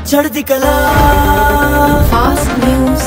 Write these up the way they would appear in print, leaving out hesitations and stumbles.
चढ़ती कला fast news.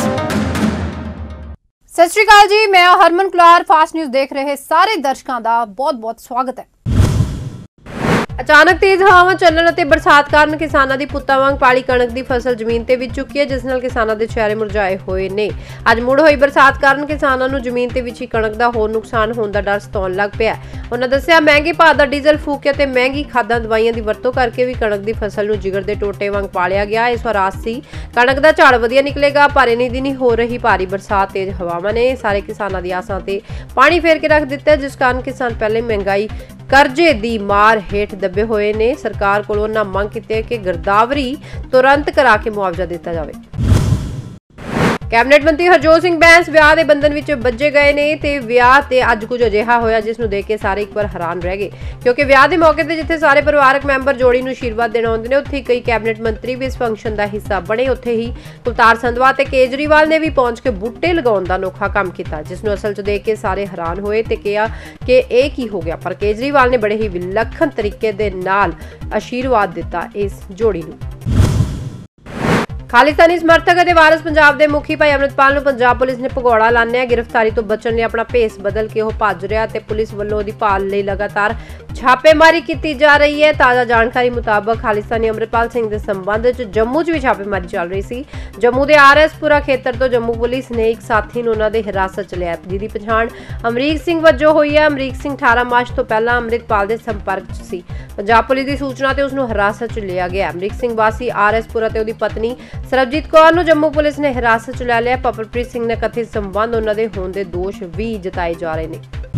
सत श्री अकाल जी, मैं हरमन कुलार। फास्ट न्यूज़ देख रहे सारे दर्शकों का बहुत बहुत स्वागत है। अचानक तेज हवावां ਚੱਲਣ ਅਤੇ ਬਰਸਾਤ ਕਾਰਨ ਕਿਸਾਨਾਂ ਦੀ ਪੁੱਤਾਂ ਵਾਂਗ ਪਾਲੀ ਕਣਕ ਦੀ ਫਸਲ ਜ਼ਮੀਨ ਤੇ ਵਿਚ ਚੁੱਕੀ ਹੈ, ਜਿਸ ਨਾਲ ਕਿਸਾਨਾਂ ਦੇ ਚਿਹਰੇ ਮੁਰਝਾਏ ਹੋਏ ਨੇ। ਅੱਜ ਮੁੜ ਹੋਈ ਬਰਸਾਤ ਕਾਰਨ ਕਿਸਾਨਾਂ ਨੂੰ ਜ਼ਮੀਨ ਤੇ ਵਿਛੀ ਕਣਕ ਦਾ ਹੋਰ ਨੁਕਸਾਨ ਹੋਣ ਦਾ ਡਰ ਸਤਾਉਣ ਲੱਗ ਪਿਆ। ਉਹਨਾਂ ਦੱਸਿਆ, ਮਹਿੰਗੇ ਭਾਅ ਦਾ ਡੀਜ਼ਲ ਫੂਕ ਕੇ ਤੇ ਮਹਿੰਗੀ ਖਾਦਾਂ ਦਵਾਈਆਂ ਦੀ ਵਰਤੋਂ ਕਰਕੇ ਵੀ ਕਣਕ ਦੀ ਫਸਲ ਨੂੰ ਜਿਗਰ ਦੇ ਟੋਟੇ ਵਾਂਗ ਪਾਲਿਆ ਗਿਆ। ਇਸ ਵਾਰ ਆਸ ਸੀ ਕਣਕ ਦਾ ਝਾੜ ਵਧੀਆ ਨਿਕਲੇਗਾ, ਪਰ ਇਨੀ ਦਿਨ ਹੋ ਰਹੀ ਭਾਰੀ ਬਰਸਾਤ ਤੇਜ਼ ਹਵਾਵਾਂ ਨੇ ਸਾਰੇ ਕਿਸਾਨਾਂ ਦੀ ਆਸਾਂ ਤੇ ਪਾਣੀ ਫੇਰ ਕੇ ਰੱਖ ਦਿੱਤਾ, ਜਿਸ ਕਾਰਨ ਕਿਸਾਨ ਪਹਿਲੇ ਮਹਿੰਗਾਈ ਕਰਜ਼ੇ ਦੀ ਮਾਰ ਹੇਠ ਦੱਬੇ ਹੋਏ ਨੇ। ਸਰਕਾਰ ਕੋਲੋਂ ਉਹਨਾਂ ਮੰਗ ਕੀਤੀ ਹੈ ਕਿ ਗਿਰਦਾਵਰੀ ਤੁਰੰਤ ਕਰਾ ਕੇ ਮੁਆਵਜ਼ਾ ਦਿੱਤਾ ਜਾਵੇ। कैबिनेट मंत्री हरजोत सिंह बैंस ਵਿਆਹ ਦੇ ਬੰਧਨ ਵਿੱਚ ਬੱਝੇ ਗਏ ਨੇ ਤੇ ਵਿਆਹ ਤੇ ਅੱਜ ਕੁਝ ਅਜਿਹਾ ਹੋਇਆ ਜਿਸ ਨੂੰ ਦੇਖ ਕੇ ਸਾਰੇ ਇੱਕ ਵਾਰ ਹੈਰਾਨ ਰਹਿ ਗਏ, ਕਿਉਂਕਿ ਵਿਆਹ ਦੇ ਮੌਕੇ ਤੇ ਜਿੱਥੇ ਸਾਰੇ ਪਰਿਵਾਰਕ ਮੈਂਬਰ ਜੋੜੀ ਨੂੰ ਆਸ਼ੀਰਵਾਦ ਦੇਣ ਆਉਂਦੇ ਨੇ, ਉੱਥੇ ਕਈ ਕੈਬਨਿਟ ਮੰਤਰੀ ਵੀ ਇਸ ਫੰਕਸ਼ਨ ਦਾ ਹਿੱਸਾ ਬਣੇ। ਉੱਥੇ ਹੀ ਕੁਲਤਾਰ ਸੰਧਵਾ ਤੇ ਕੇਜਰੀਵਾਲ ਨੇ ਵੀ ਪਹੁੰਚ ਕੇ ਬੂਟੇ ਲਗਾਉਣ ਦਾ ਅਨੋਖਾ ਕੰਮ ਕੀਤਾ, ਜਿਸ ਨੂੰ ਅਸਲ 'ਚ ਦੇਖ ਕੇ ਸਾਰੇ ਹੈਰਾਨ ਹੋਏ ਤੇ ਕਿਹਾ ਕਿ ਇਹ ਕੀ ਹੋ ਗਿਆ। ਪਰ ਕੇਜਰੀਵਾਲ ਨੇ ਬੜੇ ਹੀ ਵਿਲੱਖਣ ਤਰੀਕੇ ਦੇ ਨਾਲ ਆਸ਼ੀਰਵਾਦ ਦਿੱਤਾ ਇਸ ਜੋੜੀ ਨੂੰ। ਖਾਲਿਸਤਾਨੀ ਸਮਰਥਕ ਅਤੇ ਵਾਰਸ ਪੰਜਾਬ ਦੇ ਮੁਖੀ ਭਾਈ ਅਮਰਿਤਪਾਲ ਨੂੰ ਪੰਜਾਬ ਪੁਲਿਸ ਨੇ ਭਗੌੜਾ ਲਾਣਿਆ। ਗ੍ਰਿਫਤਾਰੀ ਤੋਂ ਬਚਣ ਲਈ ਆਪਣਾ ਭੇਸ ਬਦਲ ਕੇ ਉਹ ਭੱਜ ਰਿਹਾ ਤੇ ਪੁਲਿਸ ਵੱਲੋਂ ਉਹਦੀ ਭਾਲ ਲਈ ਲਗਾਤਾਰ ਛਾਪੇਮਾਰੀ ਕੀਤੀ ਜਾ ਰਹੀ ਹੈ। ਤਾਜ਼ਾ ਜਾਣਕਾਰੀ ਮੁਤਾਬਕ ਖਾਲਿਸਤਾਨੀ ਅਮਰਿਤਪਾਲ ਸਿੰਘ ਦੇ ਸੰਬੰਧ ਵਿੱਚ ਜੰਮੂ 'ਚ ਵੀ ਛਾਪੇਮਾਰੀ ਚੱਲ ਰਹੀ ਸੀ। ਜੰਮੂ ਦੇ ਆਰਐਸਪੁਰਾ ਖੇਤਰ ਤੋਂ ਜੰਮੂ ਪੁਲਿਸ ਨੇ ਇੱਕ ਸਾਥੀ ਨੂੰ ਉਹਨਾਂ ਦੇ ਹਿਰਾਸਤ 'ਚ ਲਿਆ, ਜਿਹਦੀ ਪਛਾਣ ਅਮਰੀਕ ਸਿੰਘ ਵਜੋਂ ਹੋਈ ਹੈ। ਅਮਰੀਕ ਸਿੰਘ 18 ਮਾਰਚ ਤੋਂ ਪਹਿਲਾਂ ਅਮਰਿਤਪਾਲ ਦੇ ਸੰਪਰਕ 'ਚ ਸੀ। ਪੰਜਾਬ ਪੁਲਿਸ ਦੀ ਸੂਚਨਾ ਤੇ ਉਸ ਨੂੰ ਹਿਰਾਸਤ 'ਚ ਲਿਆ ਗਿਆ। ਅਮਰੀਕ ਸਿੰਘ ਵਾਸੀ ਆਰਐਸਪੁਰਾ ਤੇ ਉਹਦੀ ਪਤਨੀ ਸਰਬਜੀਤ ਕੌਰ ਨੂੰ ਜੰਮੂ ਪੁਲਿਸ ਨੇ ਹਿਰਾਸਤ 'ਚ ਲੈ ਲਿਆ। ਪਵਨਪ੍ਰੀਤ ਸਿੰਘ ਨੇ ਕਥਿਤ ਸੰਬੰਧ ਉਹਨਾਂ ਦੇ ਹੋਣ ਦੇ ਦੋਸ਼ ਵੀ ਜਤਾਏ ਜਾ ਰਹੇ ਨੇ।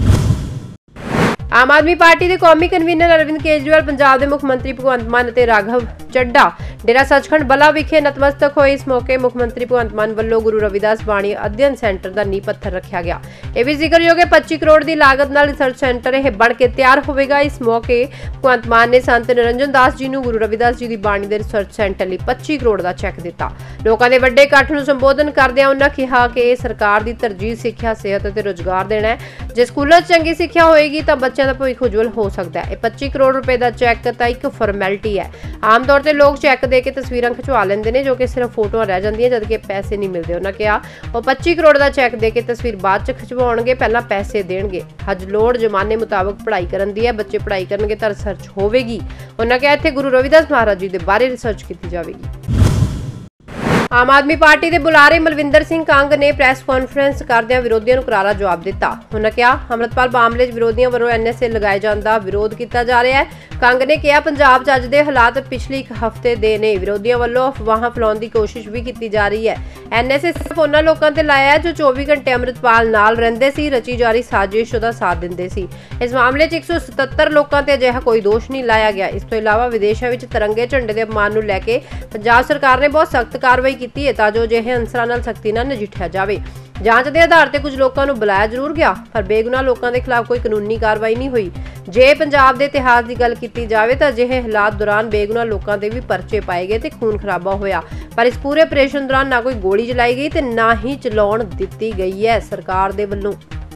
ਆਮ ਆਦਮੀ ਪਾਰਟੀ ਦੇ ਕੌਮੀ ਕਨਵੀਨਰ ਅਰਵਿੰਦ ਕੇਜਰੀਵਾਲ, ਪੰਜਾਬ ਦੇ ਮੁੱਖ ਮੰਤਰੀ ਭਗਵੰਤ ਮਾਨ ਅਤੇ ਰਾਘਵ ਚੱਡਾ ਡੇਰਾ ਸੱਚਖੰਡ ਬਲਾ ਵਿਖੇ ਨਤਮਸਤਕ ਹੋਏ। ਇਸ ਮੌਕੇ ਮੁੱਖ ਮੰਤਰੀ ਭਗਵੰਤ ਮਾਨ ਵੱਲੋਂ ਗੁਰੂ ਰਵਿਦਾਸ ਬਾਣੀ ਅਧਿਐਨ ਸੈਂਟਰ ਦਾ ਨੀਂਹ ਪੱਥਰ ਰੱਖਿਆ ਗਿਆ। ਇਹ ਵੀ ਜ਼ਿਕਰਯੋਗ ਹੈ 25 ਕਰੋੜ ਦੀ ਲਾਗਤ ਨਾਲ ਰਿਸਰਚ ਸੈਂਟਰ ਇਹ ਬਣ ਕੇ ਤਿਆਰ ਹੋਵੇਗਾ। ਇਸ ਮੌਕੇ ਭਗਵੰਤ ਮਾਨ ਨੇ ਸੰਤ ਨਿਰੰਜਨ ਦਾਸ ਜੀ ਨੂੰ ਗੁਰੂ ਰਵਿਦਾਸ ਜੀ ਦੀ ਬਾਣੀ ਦੇ ਰਿਸਰਚ ਸੈਂਟਰ ਲਈ 25 ਕਰੋੜ ਦਾ ਚੈੱਕ ਦਿੱਤਾ। ਲੋਕਾਂ ਦੇ ਵੱਡੇ ਇਕੱਠ ਨੂੰ ਸੰਬੋਧਨ ਕਰਦਿਆਂ ਉਹਨਾਂ ਕਿਹਾ ਕਿ ਇਹ ਸਰਕਾਰ ਦੀ ਤਰਜੀਹ ਸਿੱਖਿਆ, ਸਿਹਤ ਅਤੇ ਰੁਜ਼ਗਾਰ ਦੇਣਾ ਹੈ। ਜੇ ਸਕੂਲਾਂ 'ਚ ਚੰਗੀ ਸਿੱਖਿਆ ਹੋਏਗੀ ਤਾਂ ਬੱਚਿਆਂ ਦਾ ਭਵਿੱਖ ਉਜਵਲ ਹੋ ਸਕਦਾ ਹੈ। ਇਹ 25 ਕਰੋੜ ਰੁਪਏ ਦਾ ਚੈੱਕ ਤਾਂ ਇੱਕ ਫਾਰਮੈਲਿਟੀ ਹੈ। ਆਮ ਤੌਰ ਤੇ ਲੋਕ ਚੈੱਕ ਦੇ ਕੇ ਤਸਵੀਰਾਂ ਖਿਚਵਾ ਲੈਂਦੇ ਨੇ, ਜੋ ਕਿ ਸਿਰਫ ਫੋਟੋਆਂ ਰਹਿ ਜਾਂਦੀਆਂ, ਜਦਕਿ ਪੈਸੇ ਨਹੀਂ ਮਿਲਦੇ। ਉਹਨਾਂ ਕਿਹਾ ਉਹ 25 ਕਰੋੜ ਦਾ ਚੈੱਕ ਦੇ ਕੇ ਤਸਵੀਰ ਬਾਅਦ 'ਚ ਖਿਚਵਾਉਣਗੇ, ਪਹਿਲਾਂ ਪੈਸੇ ਦੇਣਗੇ। ਅੱਜ ਲੋੜ ਜ਼ਮਾਨੇ ਮੁਤਾਬਕ ਪੜ੍ਹਾਈ ਕਰਨ ਦੀ ਹੈ, ਬੱਚੇ ਪੜ੍ਹਾਈ ਕਰਨਗੇ ਤਾਂ ਰਿਸਰਚ ਹੋਵੇਗੀ। ਉਹਨਾਂ ਕਿਹਾ ਇੱਥੇ ਗੁਰੂ ਰਵਿਦਾਸ ਮਹਾਰਾਜ ਜੀ ਦੇ ਬਾਰੇ ਰਿਸਰਚ ਕੀਤੀ ਜਾਵੇਗੀ। ਆਮ ਆਦਮੀ ਪਾਰਟੀ ਦੇ ਬੁਲਾਰੇ ਮਲਵਿੰਦਰ ਸਿੰਘ ਕੰਗ ਨੇ ਪ੍ਰੈਸ ਕਾਨਫਰੰਸ ਕਰਦਿਆਂ ਵਿਰੋਧੀਆਂ ਨੂੰ ਕਰਾਰਾ ਜਵਾਬ ਦਿੱਤਾ। ਉਹਨਾਂ ਕਿਹਾ ਅੰਮ੍ਰਿਤਪਾਲ ਮਾਮਲੇ 'ਚ ਵਿਰੋਧੀਆਂ ਵੱਲੋਂ ਐਨਐਸਏ ਲਗਾਏ ਜਾਣ ਦਾ ਵਿਰੋਧ ਕੀਤਾ ਜਾ ਰਿਹਾ ਹੈ। ਕੰਗ ਨੇ ਕਿਹਾ ਪੰਜਾਬ 'ਚ ਅੱਜ ਦੇ ਹਾਲਾਤ ਪਿਛਲੇ ਇੱਕ ਹਫ਼ਤੇ ਦੇ ਨੇ। ਵਿਰੋਧੀਆਂ ਵੱਲੋਂ ਅਫਵਾਹਾਂ ਫੈਲਾਉਣ ਦੀ ਕੋਸ਼ਿਸ਼ ਵੀ ਕੀਤੀ ਜਾ ਰਹੀ ਹੈ। ਐਨਐਸਏ ਸਿਰਫ ਉਹਨਾਂ ਲੋਕਾਂ ਤੇ ਲਾਇਆ ਜੋ 24 ਘੰਟੇ ਅੰਮ੍ਰਿਤਪਾਲ ਨਾਲ ਰਹਿੰਦੇ ਸੀ, ਰਚੀ ਜਾ ਰਹੀ ਸਾਜ਼ਿਸ਼ ਦਾ ਸਾਥ ਦਿੰਦੇ ਸੀ। ਇਸ ਮਾਮਲੇ 'ਚ 177 ਲੋਕਾਂ ਤੇ ਅਜਿਹਾ ਕੋਈ ਦੋਸ਼ ਨਹੀਂ ਲਾਇਆ ਗਿਆ। ਇਸ ਤੋਂ ਇਲਾਵਾ ਵਿਦੇਸ਼ਾਂ ਵਿੱਚ ਤਿਰੰਗੇ ਝੰਡੇ ਦੇ ਅਪਮਾਨ ਨੂੰ ਲੈ ਕੇ ਪੰਜਾਬ ਸਰਕਾਰ ਨੇ ਬਹੁਤ ਸਖਤ ਕਾਰਵਾਈ ਕੀਤੀ ਹੈ ਤਾਂ ਜੋ ਅਜਿਹੇ ਅੰਸਰਾਂ ਨਾਲ ਸਖਤੀ ਨਾਲ ਨਜਿੱਠਿਆ ਜਾਵੇ। ਜਾਂਚ ਦੇ ਆਧਾਰ ਤੇ ਕੁਝ ਲੋਕਾਂ ਨੂੰ ਬੁਲਾਇਆ ਜ਼ਰੂਰ ਗਿਆ, ਪਰ ਬੇਗੁਨਾਹ ਲੋਕਾਂ ਦੇ ਖਿਲਾਫ ਕੋਈ ਕਾਨੂੰਨੀ ਕਾਰਵਾਈ ਨਹੀਂ ਹੋਈ। ਜੇ ਪੰਜਾਬ ਦੇ ਇਤਿਹਾਸ ਦੀ ਗੱਲ ਕੀਤੀ ਜਾਵੇ ਤਾਂ ਅਜਿਹੇ ਹਾਲਾਤ ਦੌਰਾਨ ਬੇਗੁਨਾਹ ਲੋਕਾਂ ਦੇ ਵੀ ਪਰਚੇ ਪਾਏ ਗਏ ਤੇ ਖੂਨ ਖਰਾਬਾ ਹੋਇਆ, ਪਰ ਇਸ ਪੂਰੇ ਆਪਰੇਸ਼ਨ ਦੌਰਾਨ ਨਾ ਕੋਈ ਗੋਲੀ ਚਲਾਈ ਗਈ ਤੇ ਨਾ ਹੀ ਚਲਾਉਣ ਦਿੱਤੀ ਗਈ ਹੈ ਸਰਕਾਰ ਦੇ ਵੱਲੋਂ।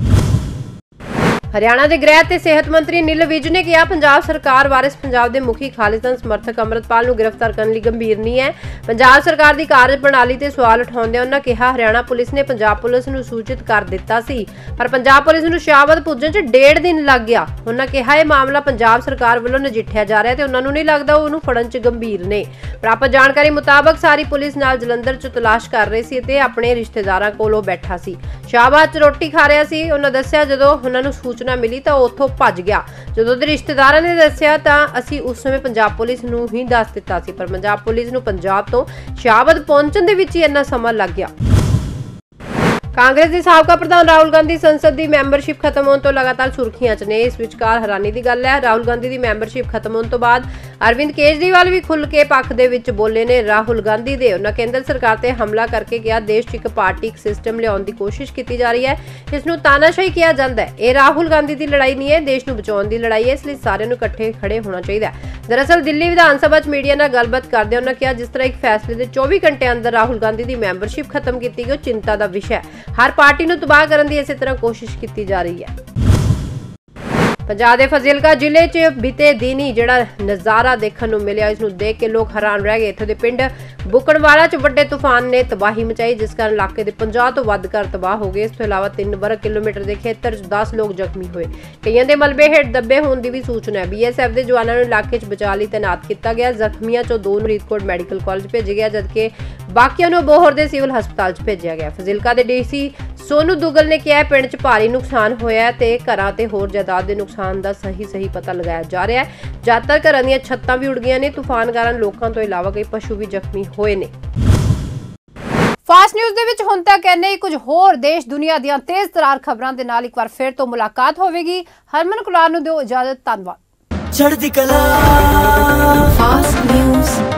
ਹਰਿਆਣਾ ਦੇ ਗ੍ਰਹਿ ਤੇ ਸਿਹਤ ਮੰਤਰੀ ਨਿਲ ਵਿਜ ਨੇ ਕਿਹਾ ਪੰਜਾਬ ਸਰਕਾਰ ਵਾਰਿਸ ਪੰਜਾਬ ਦੇ ਮੁਖੀ ਖਾਲਿਸਤਾਨ ਸਮਰਥਕ ਅੰਮ੍ਰਿਤਪਾਲ ਨੂੰ ਗ੍ਰਿਫਤਾਰ ਕਰਨ ਲਈ ਗੰਭੀਰ ਨਹੀਂ ਹੈ। ਪੰਜਾਬ ਸਰਕਾਰ ਦੀ ਕਾਰਜ ਪ੍ਰਣਾਲੀ ਤੇ ਸਵਾਲ ਉਠਾਉਂਦਿਆਂ ਉਹਨਾਂ ਕਿਹਾ ਹਰਿਆਣਾ ਪੁਲਿਸ ਨੇ ਪੰਜਾਬ ਪੁਲਿਸ ਨੂੰ ਸੂਚਿਤ ਕਰ ਦਿੱਤਾ ਸੀ, ਪਰ ਪੰਜਾਬ ਪੁਲਿਸ ਨੂੰ ਸ਼ਾਹਬਾਦ ਪੁੱਜਣ 'ਚ 1.5 ਦਿਨ ਲੱਗ ਗਿਆ। ਉਹਨਾਂ ਕਿਹਾ ਇਹ ਮਾਮਲਾ ਪੰਜਾਬ ਸਰਕਾਰ ਵੱਲੋਂ ਨਜਿੱਠਿਆ ਜਾ ਰਿਹਾ ਤੇ ਉਹਨਾਂ ਨੂੰ ਨਹੀਂ ਲੱਗਦਾ ਉਹਨੂੰ ਫੜਨ 'ਚ ਗੰਭੀਰ ਨੇ। ਪ੍ਰਾਪਤ ਜਾਣਕਾਰੀ ਮੁਤਾਬਕ ਸਾਰੀ ਪੁਲਿਸ ਨਾਲ ਜਲੰਧਰ 'ਚ ਤਲਾਸ਼ ਕਰ ਰਹੀ ਸੀ ਤੇ ਆਪਣੇ ਰਿਸ਼ਤੇਦਾਰਾਂ ਕੋਲੋਂ ਬੈਠਾ ਸੀ। ਸ਼ਾਹਬਾਦ 'ਚ ਰੋਟੀ ਖਾ ਰਿਹਾ ਸੀ। ਉਹਨਾਂ ਦੱਸਿਆ ਜਦੋਂ ਉਹਨਾਂ ਨੂੰ ਸੂਚਨਾ ਮਿਲੀ ਤਾਂ ਉੱਥੋਂ ਭੱਜ ਗਿਆ। ਜਦੋਂ ਦੇ ਰਿਸ਼ਤੇਦਾਰਾਂ ਨੇ ਦੱਸਿਆ ਤਾਂ ਅਸੀਂ ਉਸ ਸਮੇਂ ਪੰਜਾਬ ਪੁਲਿਸ ਨੂੰ ਹੀ ਦੱਸ ਦਿੱਤਾ ਸੀ, ਪਰ ਪੰਜਾਬ ਪੁਲਿਸ ਨੂੰ ਪੰਜਾਬ ਤੋਂ ਸ਼ਾਹਬਾਦ ਪਹੁੰਚਣ ਦੇ ਵਿੱਚ ਹੀ ਇੰਨਾ ਸਮਾਂ ਲੱਗ ਗਿਆ। ਕਾਂਗਰਸ ਦੇ ਸਾਬਕਾ ਪ੍ਰਧਾਨ ਰਾਹੁਲ ਗਾਂਧੀ ਸੰਸਦ ਦੀ ਮੈਂਬਰਸ਼ਿਪ ਖਤਮ ਹੋਣ ਤੋਂ ਲਗਾਤਾਰ ਸੁਰਖੀਆਂ 'ਚ ਨੇ। ਇਸ ਵਿਚਕਾਰ ਹੈਰਾਨੀ ਦੀ ਗੱਲ ਹੈ, ਰਾਹੁਲ ਗਾਂਧੀ ਦੀ ਮੈਂਬਰਸ਼ਿਪ ਖਤਮ ਹੋਣ ਤੋਂ ਬਾਅਦ ਅਰਵਿੰਦ ਕੇਜਰੀਵਾਲ ਵੀ ਖੁੱਲ੍ਹ ਕੇ ਪੱਖ ਦੇ ਵਿੱਚ ਬੋਲੇ ਨੇ ਰਾਹੁਲ ਗਾਂਧੀ ਦੇ। ਉਹਨਾਂ ਕੇਂਦਰ ਸਰਕਾਰ ਤੇ ਹਮਲਾ ਕਰਕੇ ਕਿਹਾ ਦੇਸ਼ 'ਚ ਇੱਕ ਪਾਰਟੀਕ ਸਿਸਟਮ ਲਿਆਉਣ ਦੀ ਕੋਸ਼ਿਸ਼ ਕੀਤੀ ਜਾ ਰਹੀ ਹੈ, ਇਸ ਨੂੰ ਤਾਨਾਸ਼ਾਹੀ ਕਿਹਾ ਜਾਂਦਾ ਹੈ। ਇਹ ਰਾਹੁਲ ਗਾਂਧੀ ਦੀ ਲੜਾਈ ਨਹੀਂ ਹੈ, ਦੇਸ਼ ਨੂੰ ਬਚਾਉਣ ਦੀ ਲੜਾਈ ਹੈ, ਇਸ ਲਈ ਸਾਰਿਆਂ ਨੂੰ ਇਕੱਠੇ ਖੜੇ ਹੋਣਾ ਚਾਹੀਦਾ ਹੈ। ਦਰਅਸਲ ਦਿੱਲੀ ਵਿਧਾਨ ਸਭਾ 'ਚ ਮੀਡੀਆ ਨਾਲ ਗੱਲਬਾਤ ਕਰਦੇ ਉਹਨਾਂ ਕਿਹਾ ਜਿਸ ਤਰ੍ਹਾਂ ਇੱਕ ਫੈਸਲੇ ਦੇ 24 ਘੰਟੇ ਅੰਦਰ ਰਾਹੁਲ ਗਾਂਧੀ ਦੀ ਮੈਂਬਰਸ਼ਿਪ ਖਤਮ ਕੀਤੀ ਗਈ ਉਹ ਚਿੰਤਾ ਦਾ ਵਿਸ਼ਾ ਹੈ। ਹਰ ਪਾਰਟੀ ਨੂੰ ਤਬਾਹ ਕਰਨ ਦੀ ਇਸੇ ਤਰ੍ਹਾਂ ਕੋਸ਼ਿਸ਼ ਕੀਤੀ ਜਾ ਰਹੀ ਹੈ। ਪੰਜਾਬ ਦੇ ਫਾਜ਼ਿਲਕਾ ਜ਼ਿਲ੍ਹੇ 'ਚ ਬੀਤੇ ਦਿਨ ਹੀ ਜਿਹੜਾ ਨਜ਼ਾਰਾ ਦੇਖਣ ਨੂੰ ਮਿਲਿਆ, ਇਸ ਨੂੰ ਦੇਖ ਕੇ ਲੋਕ ਹੈਰਾਨ ਰਹਿ ਗਏ। ਇੱਥੇ ਦੇ ਪਿੰਡ ਬੁਕਣਵਾਲਾ 'ਚ ਵੱਡੇ ਤੂਫਾਨ ਨੇ ਤਬਾਹੀ ਮਚਾਈ, ਜਿਸ ਕਾਰਨ ਇਲਾਕੇ ਦੇ 50 ਤੋਂ ਵੱਧ ਘਰ ਤਬਾਹ ਹੋ ਗਏ। ਇਸ ਤੋਂ ਇਲਾਵਾ 3 ਵਰਗ ਕਿਲੋਮੀਟਰ ਦੇ ਖੇਤਰ 'ਚ 10 ਲੋਕ ਜ਼ਖਮੀ ਹੋਏ। ਕਈਆਂ ਦੇ ਮਲਬੇ ਹੇਠ ਦੱਬੇ ਹੋਣ ਦੀ ਵੀ ਸੂਚਨਾ ਹੈ। BSF ਦੇ ਜਵਾਨਾਂ ਨੂੰ ਇਲਾਕੇ 'ਚ ਬਚਾਅ ਲਈ ਤੈਨਾਤ ਕੀਤਾ ਗਿਆ। ਜ਼ਖਮੀਆਂ 'ਚੋਂ 2 ਨੂੰ ਫਰੀਦਕੋਟ ਮੈਡੀਕਲ ਕਾਲਜ ਭੇਜਿਆ ਗਿਆ, ਜਦਕਿ ਬਾਕੀਆਂ ਨੂੰ ਬੋਹਰ ਦੇ ਸਿਵਲ ਹਸਪਤਾਲ 'ਚ ਭੇਜਿਆ ਗਿਆ। ਫਾਜ਼ਿਲਕਾ ਦੇ DC ਸੋਨੂ ਦੁੱਗਲ ਨੇ ਕਿਹਾ ਪਿੰਡ 'ਚ ਭਾਰੀ ਨੁਕਸਾਨ ਹੋਇਆ ਤੇ ਘਰਾਂ ਤੇ ਹੋਰ ਜਾਇਦਾਦ ਦੇ ਨੁਕਸਾਨ ਦਾ ਸਹੀ ਪਤਾ ਲਗਾਇਆ ਜਾ ਰਿਹਾ ਹੈ। ਜ਼ਿਆਦਾਤਰ ਘਰਾਂ ਦੀਆਂ ਛੱਤਾਂ ਵੀ ਉੱਡ ਗਈਆਂ ਨੇ। ਤੂਫਾਨ ਕਾਰਨ ਲੋਕਾਂ ਤੋਂ ਇਲਾਵਾ ਕਈ ਪਸ਼ੂ ਵੀ ਜ਼ਖਮੀ ਹੋਏ ਨੇ। ਫਾਸਟ ਨਿਊਜ਼ ਦੇ ਵਿੱਚ ਹੁਣ ਤੱਕ ਇੰਨੇ ਹੀ। ਕੁਝ ਹੋਰ ਦੇਸ਼ ਦੁਨੀਆ ਦੀਆਂ ਤੇਜ਼ ਤਰਾਰ ਖਬਰਾਂ ਦੇ ਨਾਲ ਇੱਕ ਵਾਰ ਫਿਰ ਤੋਂ ਮੁਲਾਕਾਤ ਹੋਵੇਗੀ। ਹਰਮਨ ਕੁਲਾਰ ਨੂੰ ਦਿਓ ਇਜਾਜ਼ਤ। ਧੰਨਵਾਦ। ਚੜ੍ਹਦੀ ਕਲਾ ਫਾਸਟ ਨਿਊਜ਼।